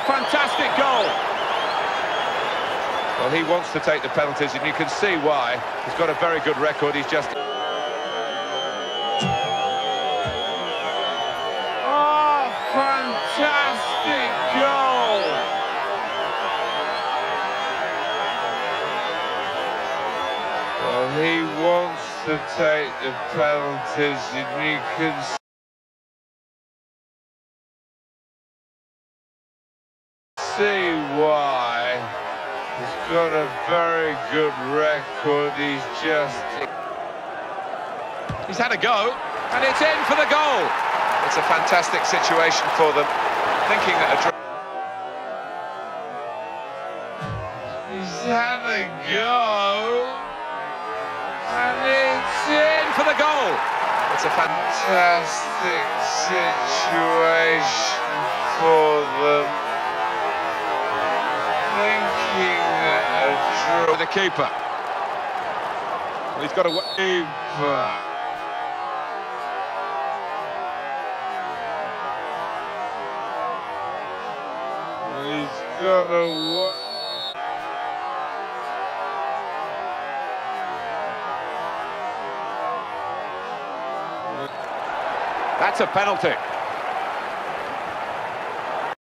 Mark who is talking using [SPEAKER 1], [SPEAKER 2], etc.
[SPEAKER 1] fantastic goal.
[SPEAKER 2] Well, he wants to take the penalties, and you can see why. He's got a very good record. He's just...
[SPEAKER 1] Oh, fantastic goal.
[SPEAKER 2] Well, he wants to take the penalties, and you can see why. He's got a very good record.
[SPEAKER 1] He's had a go, and it's in for the goal.
[SPEAKER 2] It's a fantastic situation for them. Thinking that a draw.
[SPEAKER 1] He's had a go, and it's in for the goal.
[SPEAKER 2] It's a fantastic situation for them. Thinking that a draw.
[SPEAKER 1] For the keeper. Well, he's got a
[SPEAKER 2] Keeper. He's got a...
[SPEAKER 1] That's a penalty.